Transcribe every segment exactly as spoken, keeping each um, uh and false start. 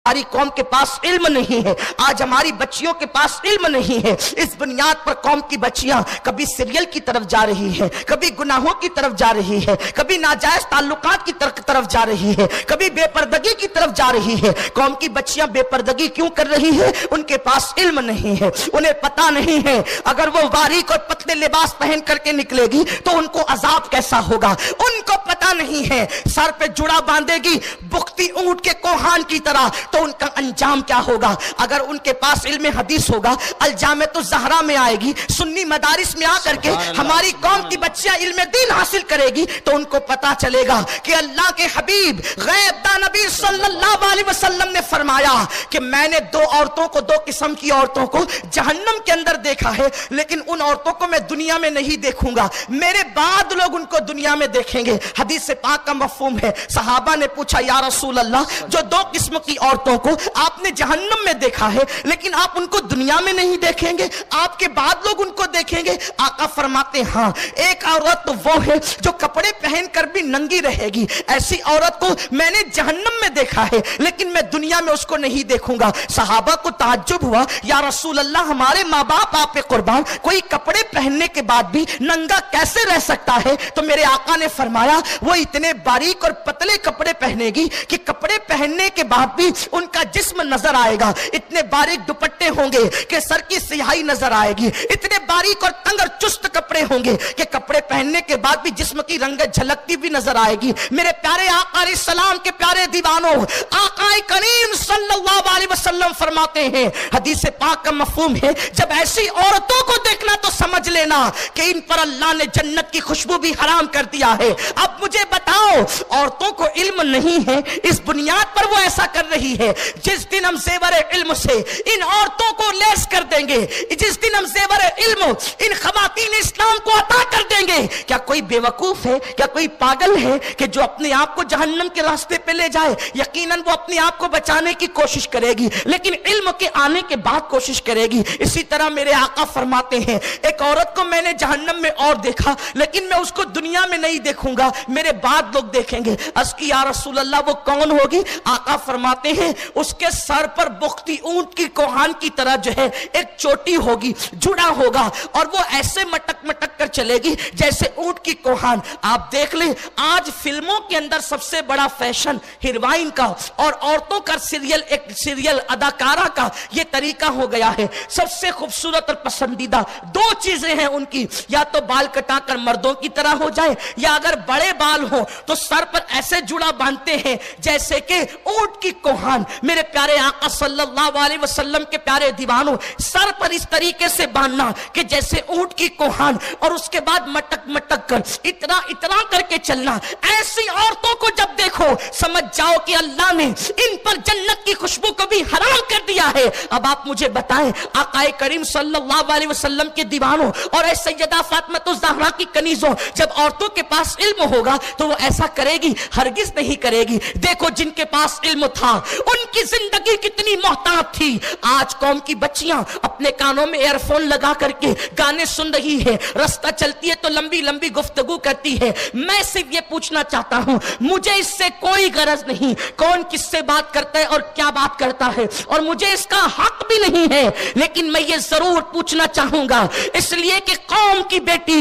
ہماری قوم کے پاس علم نہیں ہے، آج ہماری بچیوں کے پاس علم نہیں ہے، اس بنیاد پر قوم کی بچیاں کبھی سیریل کی طرف جا رہی ہے، کبھی گناہوں کی طرف جا رہی ہے، کبھی ناجائز تعلقات کی طرف جا رہی ہے، کبھی بے پردگی کی طرف جا رہی ہے۔ قوم کی بچیاں بے پردگی کیوں کر رہی ہے؟ ان کے پاس علم نہیں ہے، انہیں پتہ نہیں ہے اگر وہ باریک اور پتلے لباس پہن کر کے نکلے گی تو ان کو عذاب کیسا ہوگا، ان کو پتہ نہیں ہے سر پہ جڑا باندھے گی بختی اونٹ کے کوہان کی طرح تو ان کا انجام کیا ہوگا۔ اگر ان کے پاس علم حدیث ہوگا، الجامعۃ الزہرا میں آئے گی، سنی مدارس میں آ کر کے ہماری قوم کی بچیاں علم دین حاصل کرے گی تو ان کو پتا چلے گا کہ اللہ کے حبیب غیب داں نبی صلی اللہ علیہ وسلم نے فرمایا کہ میں نے دو عورتوں کو، دو قسم کی عورتوں کو جہنم کے اندر دیکھا ہے، لیکن ان عورتوں کو میں دنیا میں نہیں دیکھوں گا، میرے بعد لوگ ان کو دنیا میں دیکھیں گے۔ حدیث پاک کا مفہوم ہے، صحابہ نے پوچھا یا رسول اللہ، جو دو قسم کی عورتوں کو آپ نے جہنم میں دیکھا ہے لیکن آپ ان کو دنیا میں نہیں دیکھیں گے، آپ کے بعد لوگ ان کو دیکھیں گے؟ آقا فرماتے ہاں، ایک عورت وہ ہے جو کپڑے پہن کر بھی ننگی رہے گی، ایسی عورت کو میں نے جہنم میں دیکھا ہے لیکن میں دنیا میں اس کو نہیں دیکھوں گا۔ صحابہ کو تعجب ہوا، یا رسول اللہ ہمارے ماں باپ آپ پہ قربان، کوئی کپڑے پہننے کے بعد بھی ننگا کیسے رہ سکتا ہے؟ تو میرے آقا نے فرمایا وہ اتنے باریک اور پتلے کپڑے پہنے گی کہ کپڑے پہننے کے بعد بھی ان کا جسم نظر آئے گا، اتنے باریک دوپٹے ہوں گے کہ سر کی سیاہی نظر آئے گی، اتنے باریک اور تنگ اور چست کپڑے ہوں گے کہ کپڑے پہننے کے بعد بھی جسم کی رنگت جھلکتی بھی نظر آئے گی۔ میرے پیارے آقا علیہ السلام کے پیارے دیوانوں، آقا کریم صلی اللہ علیہ وسلم فرماتے ہیں، حدیث پاک کا مفہوم ہے، جب ایسی عورتوں کو دیکھنا تو سمجھ لینا کہ ان پر اللہ نے جنت کی خوشبو بھی حرام کر دیا ہے۔ اب مجھے بتاؤ، عورتوں کو علم نہیں ہے، اس بنیاد پر وہ ایسا کر رہی ہے۔ جس دن ہم زیور علم سے ان عورتوں کو لیس کر دیں گے، جس دن ہم زیور علم ان خواتین اسلام کو عطا کر دیں گے، کیا کوئی بے وقوف ہے، کیا کوئی پاگل ہے کہ جو اپنے آپ کو جہنم کے راستے پہ لے جائے؟ یقیناً وہ اپنے آپ کو بچانے کی کوشش کرے گی لیکن علم کے آنے کے بعد کوشش کرے گی۔ اسی طرح میرے آقا فرماتے ہیں، ایک عورت کو میں نے جہنم میں اور دیکھا لیکن میں اس کو دنیا میں نہیں دیکھوں گا، میرے بعد لوگ دیکھیں گے۔ عرض کی یا رسول اللہ وہ کون ہوگی؟ آقا فرماتے ہیں اس کے سر پر بختی اونٹ کی کوہان کی طرح جو ہے ایک چوٹی ہوگی، جڑا ہوگا اور وہ ایسے مٹک مٹک کر چلے گی جیسے اونٹ کی کوہان۔ آپ دیکھ لیں آج فلموں کے اندر سب سے بڑا فیشن ہیروائن کا اور عورتوں کا سیریل ایک سیریل اداکارہ کا یہ طریقہ ہو گیا ہے۔ سب سے خوبصورت اور پسندیدہ دو چیزیں ہیں ان کی، یا تو بال کٹا کر مردوں کی طرح ہو جائے یا اگر بڑے بال ہوں تو سر پر ایسے جڑا باندھتے ہیں جیسے کہ اونٹ کی کوہان۔ میرے پیارے آقا صلی اللہ علیہ وسلم کے پیارے دیوانوں، سر پر اس طریقے سے باندھنا کہ جیسے اونٹ کی کوہان اور اس کے بعد مٹک مٹک کر اتنا اتنا کر کے چلنا، ایسی عورتوں کو جب دیکھو سمجھ جاؤ کہ اللہ نے ان پر جنت کی خوشبو کو بھی حرام کر دیا ہے۔ اب آپ مجھے بتائیں، آقا کریم صلی اللہ علیہ وسلم کے دیوانوں اور اے سیدہ فاطمہ الزہرا کی کنیزوں، جب عورتوں کے پاس علم ہوگا تو وہ ایسا کرے گی؟ ہرگز نہیں کرے گی۔ دیکھو جن کے پاس علم تھا ان کی زندگی کتنی محتاط تھی۔ آج قوم کی بچیاں اپنے کانوں میں ایئر فون لگا کر کے گانے سن رہی ہے، رستہ چلتی ہے تو لمبی لمبی گفتگو کرتی ہے۔ میں صرف یہ پوچھنا چاہتا ہوں، مجھے اس سے کوئی غرض نہیں کون کس سے بات کرتا ہے اور کیا بات کرتا ہے، اور مجھے اس کا حق بھی نہیں ہے، لیکن میں یہ ضرور پوچھنا چاہوں گا اس لیے کہ قوم کی بیٹی،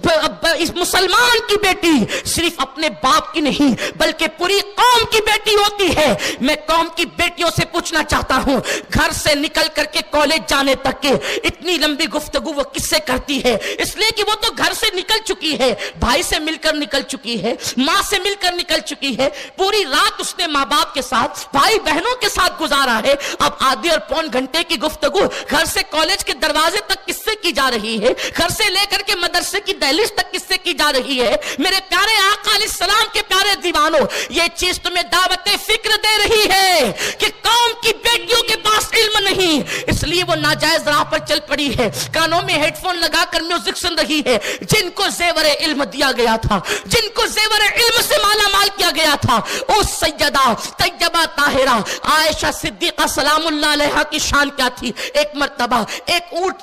اس مسلمان کی بیٹی صرف اپنے باپ کی نہیں بلکہ پوری قوم کی بیٹی ہوتی ہے۔ میں قوم کی بیٹیوں سے پوچھنا چاہتا ہوں، گھر سے نکل کر کے کالج جانے تک کے اتنی لمبی گفتگو وہ کس سے کرتی ہے؟ اس لیے کہ وہ تو گھر سے نکل چکی ہے، بھائی سے مل کر نکل چکی ہے، ماں سے مل کر نکل چکی ہے، پوری رات اس نے ماں باپ کے ساتھ، بھائی بہنوں کے ساتھ گزارا ہے۔ اب آدھی اور پون گھنٹے کی گفتگو گھر سے کالج کے دروازے تک کس سے کی جا رہی ہے؟ گھر سے لے کر کے مدرسے کی دہلیز تک کس سے کی جا رہی ہے؟ میرے پیارے آقا علیہ السلام کے پیارے دیوانوں، یہ چیز تمہیں دعوت فکر دے رہی ہے کہ قوم کی بیٹیوں کے پاس علم نہیں، اس لیے وہ ناجائز راہ پر چل پڑی ہے، کانوں میں ہیڈ فون لگا کر میوزک سن رہی ہے۔ جن کو زیور علم دیا گیا تھا، جن کو زیور علم سے مالا مال کیا گیا تھا، اس سیدہ طیبہ طاہرہ عائشہ صدیقہ سلام اللہ علیہا کی شان کیا تھی؟ ایک مرتبہ ایک اونٹ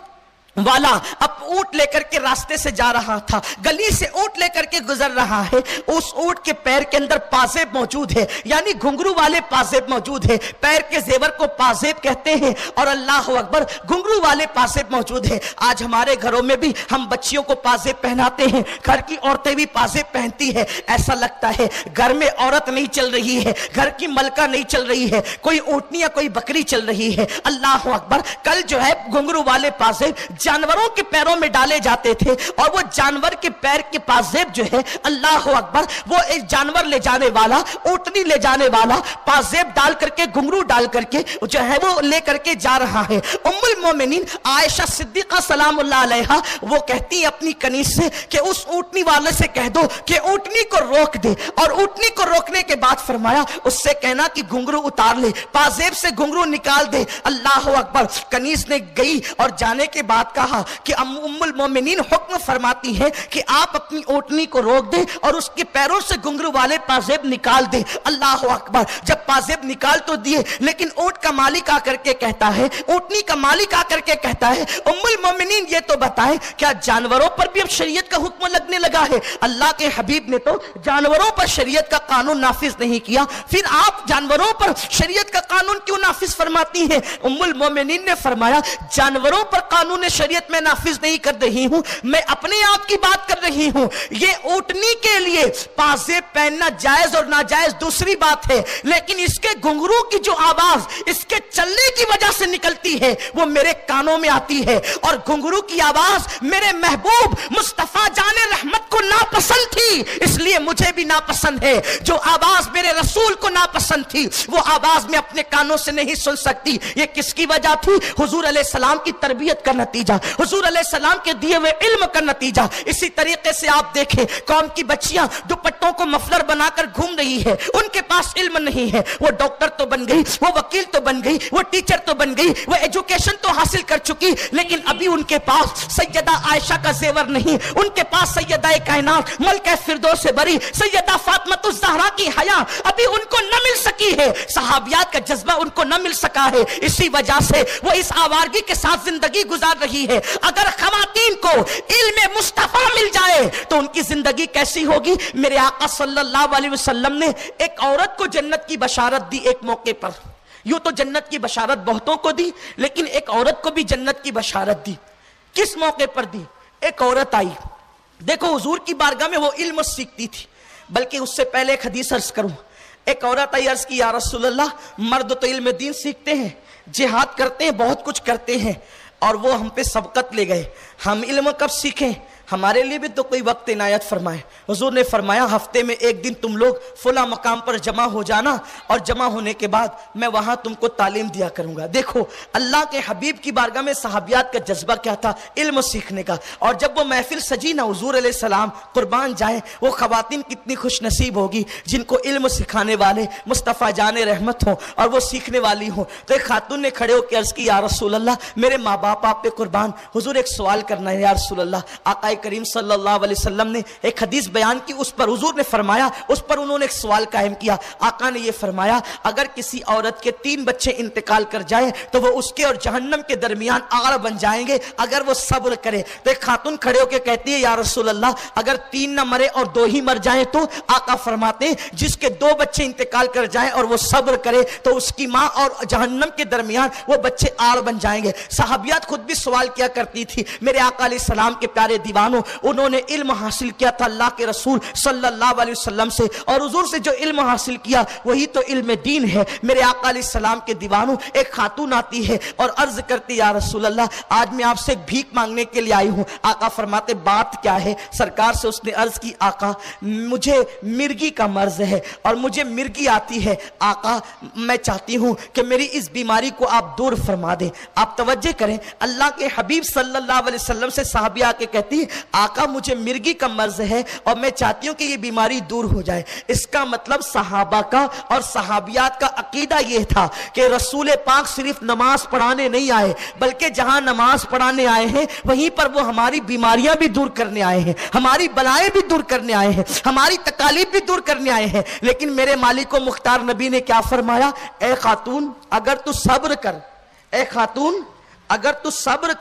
والا اب اونٹ لے کر کے راستے سے جا رہا تھا، گلی سے اونٹ لے کر کے گزر رہا ہے، اس اونٹ کے پیر کے اندر پازیب موجود ہے، یعنی گھنگرو والے پازیب موجود ہے، پیر کے زیور کو پازیب کہتے ہیں، اور اللہ اکبر گھنگرو والے پازیب موجود ہے۔ آج ہمارے گھروں میں بھی ہم بچیوں کو پازیب پہناتے ہیں، گھر کی عورتیں بھی پازیب پہنتی ہے، ایسا لگتا ہے گھر میں عورت نہیں چل رہی ہے، گھر کی ملکہ نہیں چل رہی ہے، کوئی اونٹنی یا کوئی بکری چل رہی ہے۔ اللہ اکبر، کل جو ہے گھنگرو والے پازیب جانوروں کے پیروں میں ڈالے جاتے تھے، اور وہ جانور کے پیر کے پازیب جو ہے اللہ اکبر وہ ایک جانور لے جانے والا، اونٹنی لے جانے والا پازیب ڈال کر کے، گھنگرو ڈال کر کے جو ہے وہ لے کر کے جا رہا ہے۔ ام المومنین عائشہ صدیقہ سلام اللہ علیہا وہ کہتی ہیں اپنی کنیز سے کہ اس اونٹنی والے سے کہہ دو کہ اونٹنی کو روک دے، اور اونٹنی کو روکنے کے بعد فرمایا اس سے کہنا کہ گھنگرو اتار لے، پازیب سے گھنگرو نکال دے۔ اللہ اکبر، کنیز نے گئی اور جانے کے بعد کہا کہ ام المومنین حکم فرماتی ہے کہ آپ اپنی اونٹنی کو روک دیں اور اس کے پیروں سے گھنگرو والے پازیب نکال دیں۔ اللہ اکبر، جب پازیب نکال تو دیے، لیکن اونٹ کا مالک آ کر کے کہتا ہے، اونٹنی کا مالک آ کر کے کہتا ہے ام المومنین یہ تو بتائیں کیا جانوروں پر بھی اب شریعت کا حکم لگنے لگا ہے؟ اللہ کے حبیب نے تو جانوروں پر شریعت کا قانون نافذ نہیں کیا، پھر آپ جانوروں پر شریعت کا قانون کیوں نافذ فرماتی ہیں؟ ام المومنین نے فرمایا جانوروں پر قانون شریعت میں نافذ نہیں کر رہی ہوں، میں اپنے آپ کی بات کر رہی ہوں۔ یہ اونٹنی کے لیے پازیب پہننا جائز اور ناجائز دوسری بات ہے، لیکن اس کے گھنگرو کی جو آواز اس کے چلنے کی وجہ سے نکلتی ہے وہ میرے کانوں میں آتی ہے، اور گھنگرو کی آواز میرے محبوب مصطفیٰ جان رحمت کو ناپسند تھی، اس لیے مجھے بھی ناپسند ہے۔ جو آواز میرے رسول کو ناپسند تھی وہ آواز میں اپنے کانوں سے نہیں سن سکتی۔ یہ کس کی وجہ تھی؟ حضور علیہ السلام کی تربیت کا نتیجہ، حضور علیہ السلام کے دیے ہوئے علم کا نتیجہ۔ اسی طریقے سے آپ دیکھیں قوم کی بچیاں دوپٹوں کو مفلر بنا کر گھوم رہی ہے، ان کے پاس علم نہیں ہے، وہ ڈاکٹر تو بن گئی، وہ وکیل تو بن گئی، وہ ٹیچر تو بن گئی، وہ ایجوکیشن تو حاصل کر چکی، لیکن ابھی ان کے پاس سیدہ عائشہ کا زیور نہیں، ان کے پاس سیدہ کائنات ملکہ فردوس بری سیدہ فاطمہ الزہرا کی حیا ابھی ان کو نہ مل سکی ہے، صحابیات کا جذبہ ان کو نہ مل سکا ہے، اسی وجہ سے وہ اس آوارگی کے ساتھ زندگی گزار رہی ہے۔ اگر خواتین کو علم مصطفیٰ مل جائے تو ان کی زندگی کیسی ہوگی؟ میرے آقا صلی اللہ علیہ وسلم نے ایک عورت کو جنت کی بشارت دی ایک موقع پر، یوں تو جنت کی بشارت بہتوں کو دی لیکن ایک عورت کو بھی جنت کی بشارت دی۔ کس موقع پر دی؟ ایک عورت آئی، دیکھو حضور کی بارگاہ میں وہ علم سیکھتی تھی، بلکہ اس سے پہلے ایک حدیث عرض کروں۔ ایک عورت آئی، عرض کی یا رسول اللہ مرد تو علم دین سیکھتے ہیں، جہاد کرتے ہیں، بہت کچھ کرتے ہیں، اور وہ ہم پہ سبقت لے گئے، ہم علم کب سیکھیں؟ ہمارے لیے بھی تو کوئی وقت عنایت فرمائے۔ حضور نے فرمایا ہفتے میں ایک دن تم لوگ فلاں مقام پر جمع ہو جانا، اور جمع ہونے کے بعد میں وہاں تم کو تعلیم دیا کروں گا۔ دیکھو اللہ کے حبیب کی بارگاہ میں صحابیات کا جذبہ کیا تھا؟ علم سیکھنے کا۔ اور جب وہ محفل سجی نا، حضور علیہ السلام قربان جائیں، وہ خواتین کتنی خوش نصیب ہوگی جن کو علم سکھانے والے مصطفیٰ جان رحمت ہوں اور وہ سیکھنے والی ہوں۔ تو ایک خاتون نے کھڑے ہو کے عرض کی یا رسول اللہ میرے ماں باپ آپ پہ قربان، حضور ایک سوال کرنا ہے یا رسول اللہ۔ آقا کریم صلی اللہ علیہ وسلم نے ایک حدیث بیان کی، اس پر حضور نے فرمایا، اس پر انہوں نے ایک سوال قائم کیا۔ آقا نے یہ فرمایا اگر کسی عورت کے تین بچے انتقال کر جائیں تو وہ اس کے اور جہنم کے درمیان آڑ بن جائیں گے اگر وہ صبر کرے۔ تو ایک خاتون کھڑے ہو کے کہتی ہے یا رسول اللہ اگر تین نہ مرے اور دو ہی مر جائیں تو؟ آقا فرماتے ہیں جس کے دو بچے انتقال کر جائیں اور وہ صبر کرے تو اس کی ماں اور جہنم کے درمیان وہ بچے آڑ بن جائیں گے۔ صحابیات خود بھی سوال کیا کرتی تھی، میرے آقا علیہ السلام کے پیارے دیوانوں، انہوں نے علم حاصل کیا تھا اللہ کے رسول صلی اللہ علیہ وسلم سے، اور حضور سے جو علم حاصل کیا وہی تو علم دین ہے۔ میرے آقا علیہ السلام کے دیوانوں، ایک خاتون آتی ہے اور عرض کرتی یا رسول اللہ آج میں آپ سے ایک بھیک مانگنے کے لیے آئی ہوں۔ آقا فرماتے بات کیا ہے؟ سرکار سے اس نے عرض کی آقا مجھے مرگی کا مرض ہے اور مجھے مرگی آتی ہے، آقا میں چاہتی ہوں کہ میری اس بیماری کو آپ دور فرما دیں۔ آپ توجہ کریں، اللہ کے حبیب صلی اللہ علیہ وسلم سے صحابی آ کے کہتی ہے آقا مجھے مرگی کا مرض ہے اور میں چاہتی ہوں کہ یہ بیماری دور ہو جائے۔ اس کا مطلب صحابہ کا اور صحابیات کا عقیدہ یہ تھا کہ رسول پاک صرف نماز پڑھانے نہیں آئے بلکہ جہاں نماز پڑھانے آئے ہیں وہیں پر وہ ہماری بیماریاں بھی دور کرنے آئے ہیں، ہماری بلائیں بھی دور کرنے آئے ہیں، ہماری تکالیف بھی دور کرنے آئے ہیں۔ لیکن میرے مالک و مختار نبی نے کیا فرمایا؟ اے خاتون اگر تو صبر کر، اے خاتون اگر تو صبر کر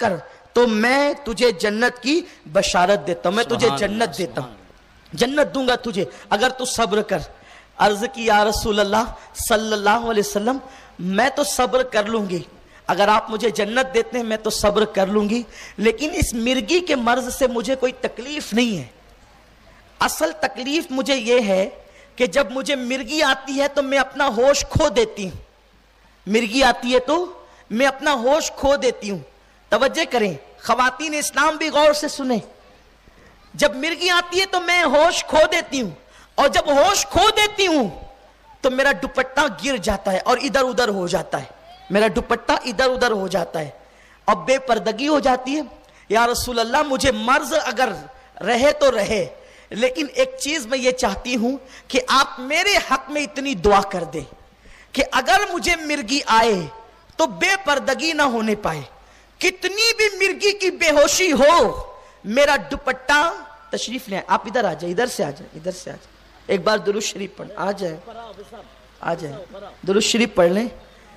تو میں تجھے جنت کی بشارت دیتا ہوں، میں تجھے جنت دیتا ہوں، جنت دوں گا تجھے اگر تو صبر کر۔ عرض کی یا رسول اللہ صلی اللہ علیہ وسلم میں تو صبر کر لوں گی، اگر آپ مجھے جنت دیتے ہیں میں تو صبر کر لوں گی، لیکن اس مرغی کے مرض سے مجھے کوئی تکلیف نہیں ہے۔ اصل تکلیف مجھے یہ ہے کہ جب مجھے مرغی آتی ہے تو میں اپنا ہوش کھو دیتی ہوں، مرغی آتی ہے تو میں اپنا ہوش کھو دیتی ہوں۔ توجہ کریں خواتین اسلام بھی غور سے سنیں، جب مرغی آتی ہے تو میں ہوش کھو دیتی ہوں، اور جب ہوش کھو دیتی ہوں تو میرا دوپٹہ گر جاتا ہے اور ادھر ادھر ہو جاتا ہے، میرا دوپٹہ ادھر ادھر ہو جاتا ہے اور بے پردگی ہو جاتی ہے۔ یا رسول اللہ مجھے مرض اگر رہے تو رہے، لیکن ایک چیز میں یہ چاہتی ہوں کہ آپ میرے حق میں اتنی دعا کر دیں کہ اگر مجھے مرغی آئے تو بے پردگی نہ ہونے پائے، کتنی بھی مرغی کی بے ہوشی ہو میرا دوپٹہ تشریف لیں، آپ ادھر آ جائیں، ادھر سے آ جائیں، ادھر سے آ جائیں، ایک بار درود شریف پڑھ آ جائیں، آ جائیں درود شریف پڑھ لیں۔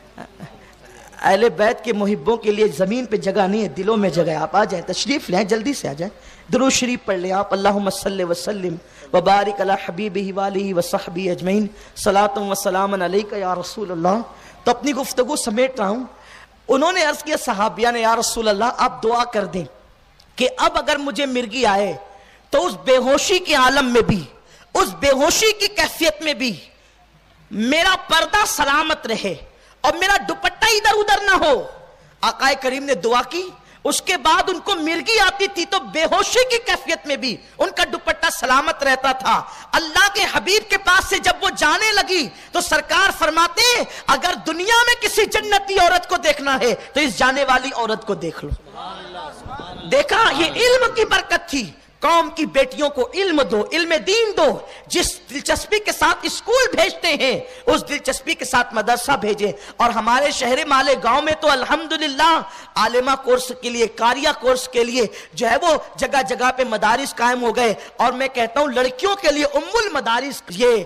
اہل بیت کے محبوں کے لیے زمین پہ جگہ نہیں ہے، دلوں میں جگہ ہے، آپ آ جائیں، تشریف لیں، جلدی سے آ جائیں، درود شریف پڑھ لیں آپ۔ اللہم صلی وسلم وبارک علی حبیبہ والہ وصحبہ اجمعین، صلاۃ و سلام علیک یا رسول اللہ۔ تو اپنی گفتگو سمیٹ رہا ہوں، انہوں نے عرض کیا صحابیہ نے یا رسول اللہ آپ دعا کر دیں کہ اب اگر مجھے مرغی آئے تو اس بے ہوشی کے عالم میں بھی، اس بے ہوشی کی کیفیت میں بھی میرا پردہ سلامت رہے اور میرا دوپٹہ ادھر ادھر نہ ہو۔ آقا کریم نے دعا کی، اس کے بعد ان کو مرغی آتی تھی تو بے ہوشی کی کیفیت میں بھی ان کا دوپٹہ سلامت رہتا تھا۔ اللہ کے حبیب کے پاس سے جب وہ جانے لگی تو سرکار فرماتے ہیں اگر دنیا میں کسی جنتی عورت کو دیکھنا ہے تو اس جانے والی عورت کو دیکھ لو۔ دیکھا یہ علم کی برکت تھی، قوم کی بیٹیوں کو علم دو، علم دین دو، جس دلچسپی کے ساتھ اسکول بھیجتے ہیں اس دلچسپی کے ساتھ مدرسہ بھیجیں۔ اور ہمارے شہر مالے گاؤں میں تو الحمدللہ عالمہ کورس کے لیے، قاریہ کورس کے لیے جو ہے وہ جگہ جگہ پہ مدارس قائم ہو گئے، اور میں کہتا ہوں لڑکیوں کے لیے ام المدارس یہ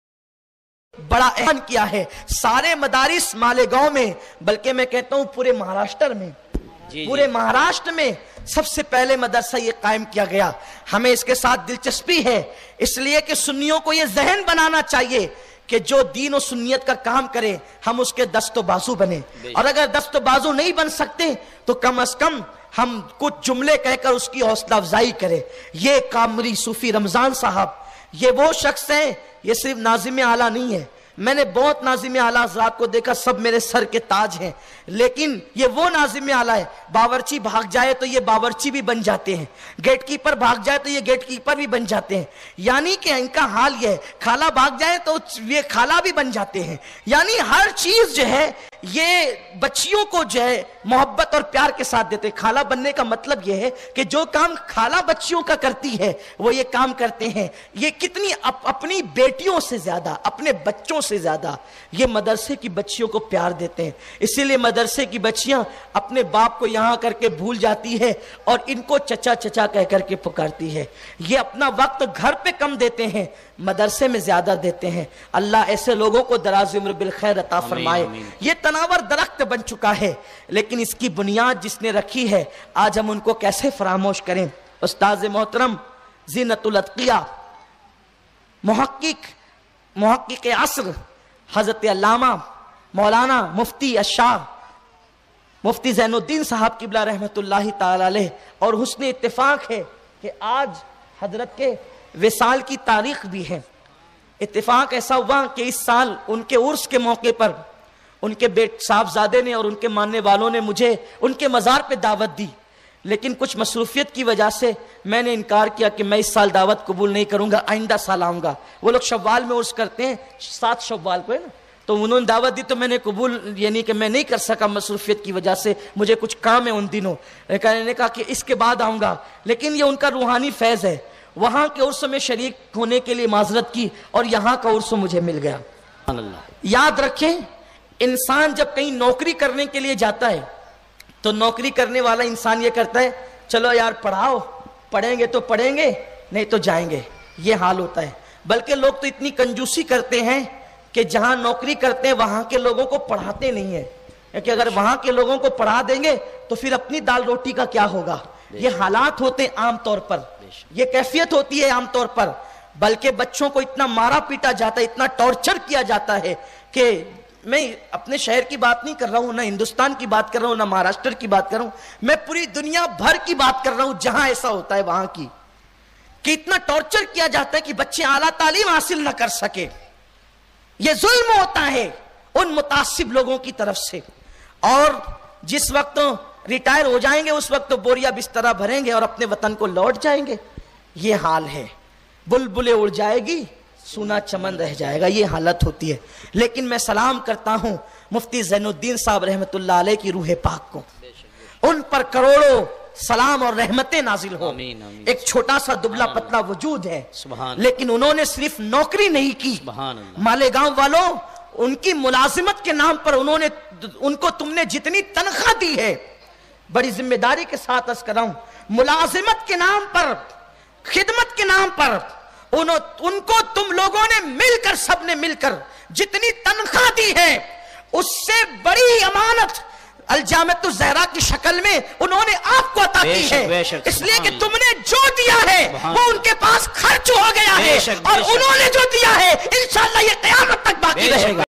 بڑا اہم کیا ہے۔ سارے مدارس مالے گاؤں میں، بلکہ میں کہتا ہوں پورے مہاراشٹر میں، پورے مہاراشٹر میں سب سے پہلے مدرسہ یہ قائم کیا گیا۔ ہمیں اس کے ساتھ دلچسپی ہے، اس لیے کہ سنیوں کو یہ ذہن بنانا چاہیے کہ جو دین و سنیت کا کام کرے ہم اس کے دست و بازو بنے، اور اگر دست و بازو نہیں بن سکتے تو کم از کم ہم کچھ جملے کہہ کر اس کی حوصلہ افزائی کرے۔ یہ کامری صوفی رمضان صاحب یہ وہ شخص ہیں، یہ صرف ناظم اعلیٰ نہیں ہے، میں نے بہت ناظم اعلیٰ حضرات کو دیکھا، سب میرے سر کے تاج ہیں، لیکن یہ وہ ناظم اعلیٰ ہے باورچی بھاگ جائے تو یہ باورچی بھی بن جاتے ہیں، گیٹ کیپر بھاگ جائے تو یہ گیٹ کیپر بھی بن جاتے ہیں، یعنی کہ ان کا حال یہ ہے خالہ بھاگ جائے تو یہ خالہ بھی بن جاتے ہیں۔ یعنی ہر چیز جو ہے یہ بچیوں کو جو ہے محبت اور پیار کے ساتھ دیتے۔ خالہ بننے کا مطلب یہ ہے کہ جو کام خالہ بچیوں کا کرتی ہے وہ یہ کام کرتے ہیں۔ یہ کتنی اپ اپنی بیٹیوں سے زیادہ، اپنے بچوں سے زیادہ یہ مدرسے کی بچیوں کو پیار دیتے ہیں، اسی لیے مدرسے کی بچیاں اپنے باپ کو یہاں کر کے بھول جاتی ہے اور ان کو چچا چچا کہہ کر کے پکارتی ہے۔ یہ اپنا وقت گھر پہ کم دیتے ہیں، مدرسے میں زیادہ دیتے ہیں۔ اللہ ایسے لوگوں کو دراز عمر بالخیر عطا فرمائے۔ یہ تناور درخت بن چکا ہے، لیکن اس کی بنیاد جس نے رکھی ہے آج ہم ان کو کیسے فراموش کریں۔ استاذ محترم زینت الاتقیاء محقق محقق عصر حضرت علامہ مولانا مفتی الشاہ مفتی زین الدین صاحب قبلہ رحمت اللہ تعالی علیہ، اور حسن اتفاق ہے کہ آج حضرت کے وصال کی تاریخ بھی ہے۔ اتفاق ایسا ہوا کہ اس سال ان کے عرس کے موقع پر ان کے بیٹ صاحبزادے نے اور ان کے ماننے والوں نے مجھے ان کے مزار پہ دعوت دی، لیکن کچھ مصروفیت کی وجہ سے میں نے انکار کیا کہ میں اس سال دعوت قبول نہیں کروں گا، آئندہ سال آؤں گا۔ وہ لوگ شوال میں عرس کرتے ہیں، سات شوال کو ہے نا، تو انہوں نے دعوت دی تو میں نے قبول یعنی کہ میں نہیں کر سکا مصروفیت کی وجہ سے، مجھے کچھ کام ہے ان دنوں۔ میں نے کہا کہ اس کے بعد آؤں گا، لیکن یہ ان کا روحانی فیض ہے۔ وہاں کے عرس میں شریک ہونے کے لیے معذرت کی اور یہاں کا عرس مجھے مل گیا۔ یاد رکھیں انسان جب کہیں نوکری کرنے کے لیے جاتا ہے تو نوکری کرنے والا انسان یہ کرتا ہے چلو یار پڑھاؤ، پڑھیں گے تو پڑھیں گے نہیں تو جائیں گے، یہ حال ہوتا ہے۔ بلکہ لوگ تو اتنی کنجوسی کرتے ہیں کہ جہاں نوکری کرتے ہیں وہاں کے لوگوں کو پڑھاتے نہیں ہیں، کہ اگر وہاں کے لوگوں کو پڑھا دیں گے تو پھر اپنی دال روٹی کا کیا ہوگا. یہ حالات ہوتے ہیں عام طور پر, یہ کیفیت ہوتی ہے عام طور پر. بلکہ بچوں کو اتنا مارا پیٹا جاتا ہے, اتنا ٹارچر کیا جاتا ہے کہ میں اپنے شہر کی بات نہیں کر رہا ہوں, نہ ہندوستان کی بات کر رہا ہوں, نہ مہاراشٹر کی بات کر رہا ہوں, میں پوری دنیا بھر کی بات کر رہا ہوں جہاں ایسا ہوتا ہے وہاں کی, کہ اتنا ٹارچر کیا جاتا ہے کہ بچے اعلیٰ تعلیم حاصل نہ کر سکے. یہ ظلم ہوتا ہے ان متعصب لوگوں کی طرف سے. اور جس وقت ریٹائر ہو جائیں گے اس وقت تو بوریا بسترا بھریں گے اور اپنے وطن کو لوٹ جائیں گے. یہ حال ہے. بلبلیں اڑ جائے گی, سونا چمن رہ جائے گا, یہ حالت ہوتی ہے. لیکن میں سلام کرتا ہوں مفتی زین الدین صاحب رحمت اللہ علیہ کی روح پاک کو, ان پر کروڑوں سلام اور رحمتیں نازل ہوں. ایک چھوٹا سا دبلا پتلا وجود ہے, لیکن انہوں نے صرف نوکری نہیں کی. مالیگاؤں والوں, ان کی ملازمت کے نام پر انہوں نے, ان کو تم نے جتنی تنخواہ دی ہے, بڑی ذمہ داری کے ساتھ عرض کر رہا ہوں, ملازمت کے نام پر, خدمت کے نام پر ان کو تم لوگوں نے مل کر, سب نے مل کر جتنی تنخواہ دی ہے, اس سے بڑی امانت الجامعۃ الزہرا کی شکل میں انہوں نے آپ کو عطا کی ہے. اس لیے کہ تم نے جو دیا ہے وہ ان کے پاس خرچ ہو گیا ہے, اور انہوں نے جو دیا ہے انشاءاللہ یہ قیامت تک باقی رہے گا.